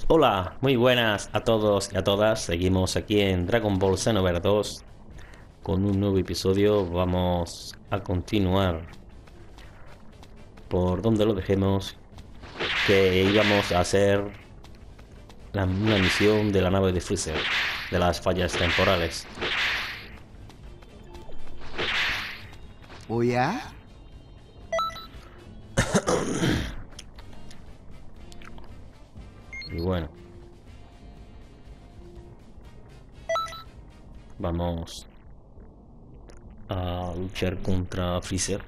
Hola, muy buenas a todos y a todas. Seguimos aquí en Dragon Ball Xenoverse 2 con un nuevo episodio. Vamos a continuar por donde lo dejemos, que íbamos a hacer una misión de la nave de Freezer, de las fallas temporales. ¿O ya? Y bueno, vamos a luchar contra Freezer.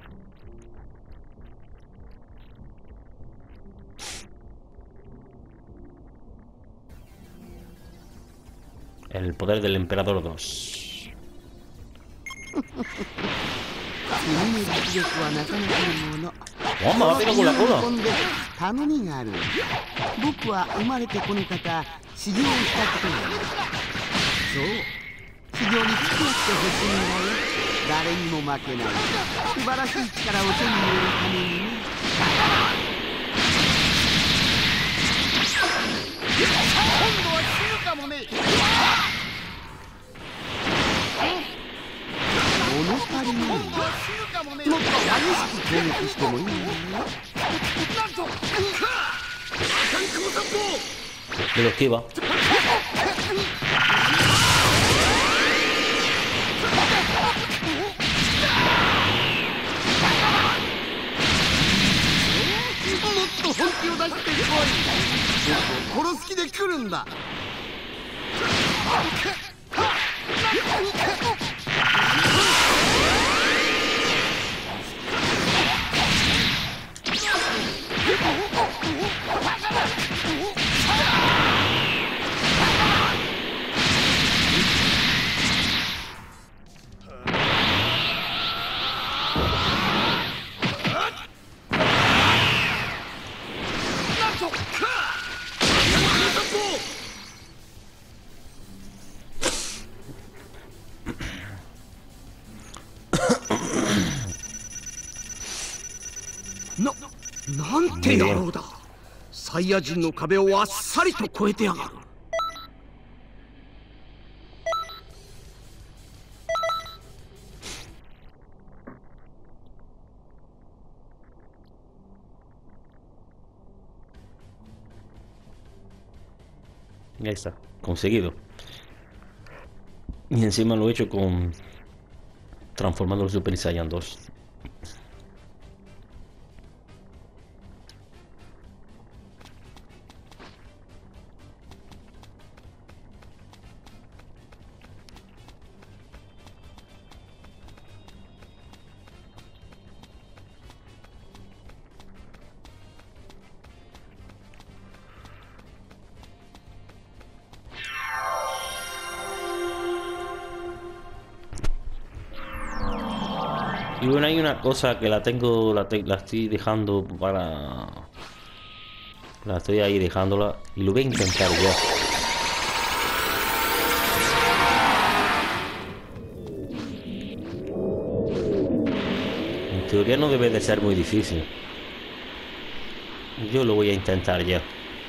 El poder del Emperador 2. 君の実力はなかなかのもの。 ¡Vamos, rápido con la cola! 喜んで頼みがある。僕は生まれてこの方修行をしたことがある。そう、修行に付き合ってほしいんだよ。誰にも負けない素晴らしい力を手に入れるためにね。今度は死ぬかもね。物足りない。もっと激しく攻撃してもいいよ。なんと De lo esquiva. もっと本気を出してこい。僕を殺す気で来るんだ。なんて野郎だ。サイヤ人の壁をあっさりと越えてやがる。 Ya está, conseguido. Y encima lo he hecho con transformando el Super Saiyan 2. Y bueno, hay una cosa que la tengo, la estoy dejando para... La estoy ahí dejándola y lo voy a intentar ya. En teoría no debe de ser muy difícil. Yo lo voy a intentar ya.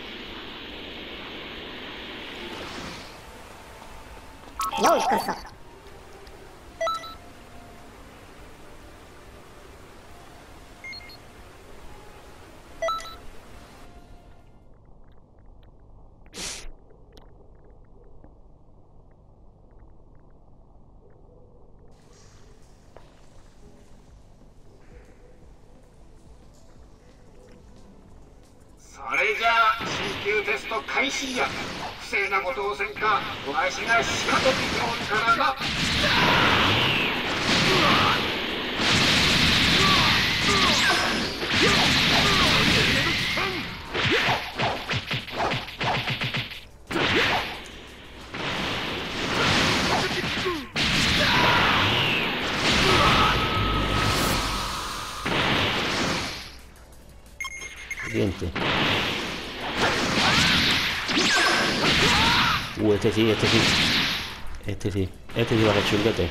Siguiente. Este sí, este sí. Este sí. Este sí va a chulguete.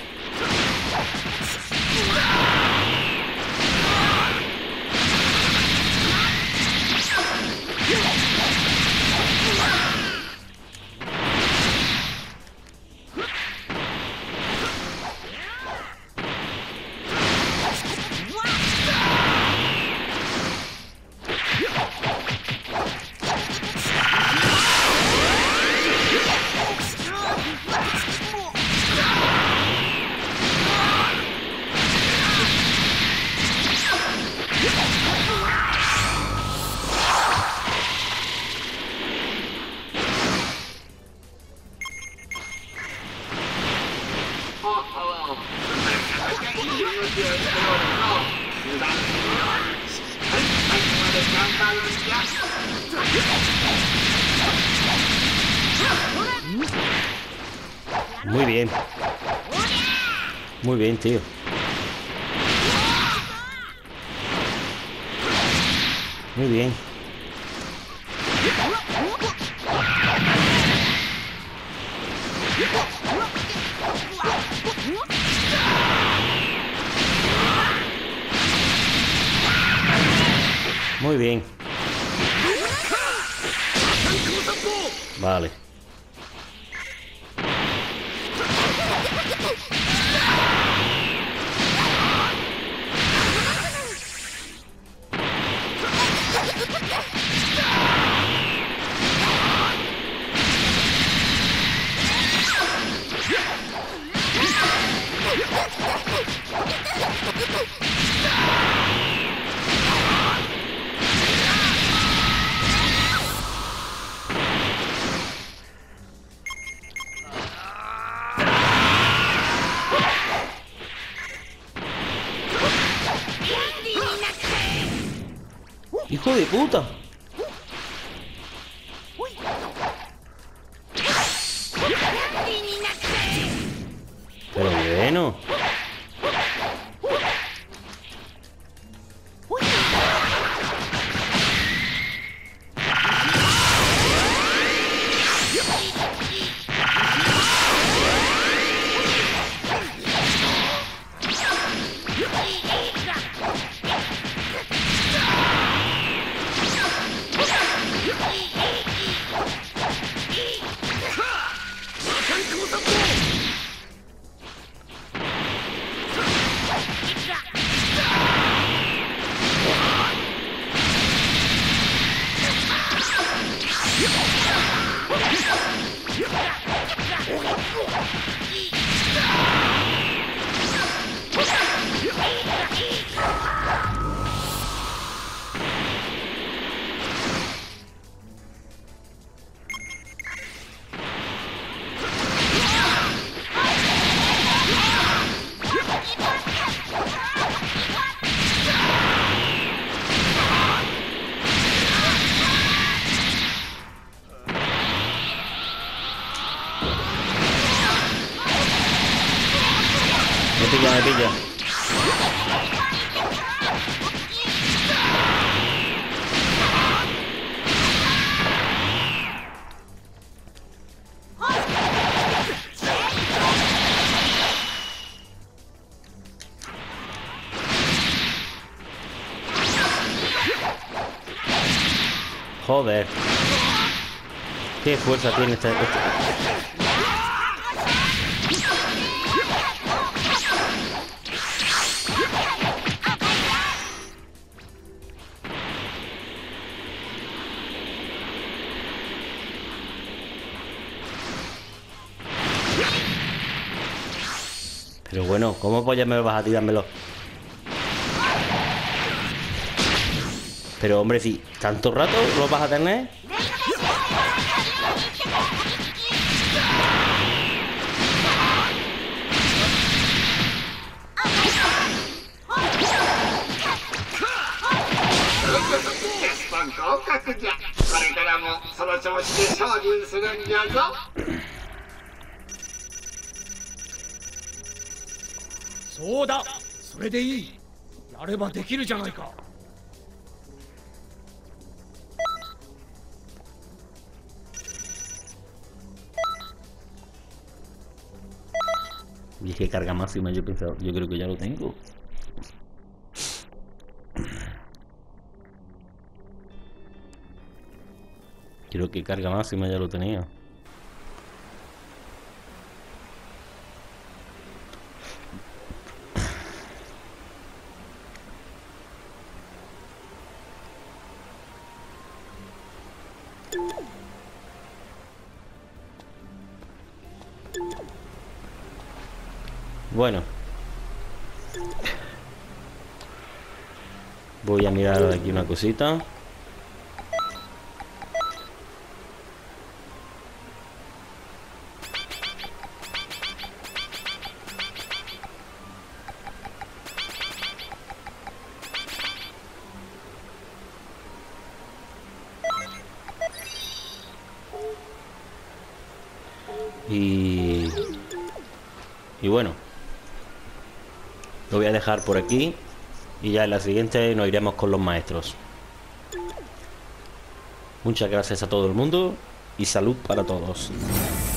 Muy bien. Muy bien, tío. Muy bien. Muy bien. Vale. ¡Hijo de puta! Pero bueno. Me pilla. Joder. Qué fuerza tiene este. Pero bueno, ¿cómo pollas me vas a tirármelo? Pero hombre, si tanto rato lo vas a tener. ¡Soda! それでいい。やればできるじゃないか。 Dije carga máxima, yo pensaba, yo creo que ya lo tengo. Creo que carga máxima ya lo tenía. Bueno, voy a mirar aquí una cosita. Y bueno, lo voy a dejar por aquí. Y ya en la siguiente nos iremos con los maestros. Muchas gracias a todo el mundo y salud para todos.